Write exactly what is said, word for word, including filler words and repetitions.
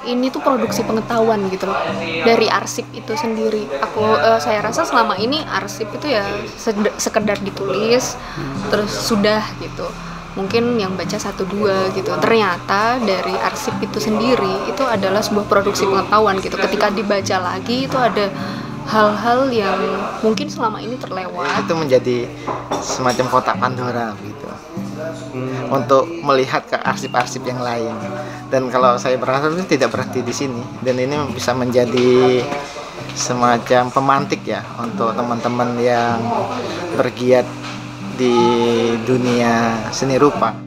ini tuh produksi pengetahuan gitu loh dari arsip itu sendiri. Aku uh, saya rasa selama ini arsip itu ya sed- sekedar ditulis terus sudah gitu. Mungkin yang baca satu dua gitu. Ternyata dari arsip itu sendiri itu adalah sebuah produksi pengetahuan gitu. Ketika dibaca lagi itu ada hal-hal yang mungkin selama ini terlewat. Itu menjadi semacam kotak Pandora gitu. Hmm. Untuk melihat ke arsip-arsip yang lain. Dan kalau saya berharap itu tidak berhenti di sini, dan ini bisa menjadi semacam pemantik ya untuk teman-teman yang bergiat di dunia seni rupa.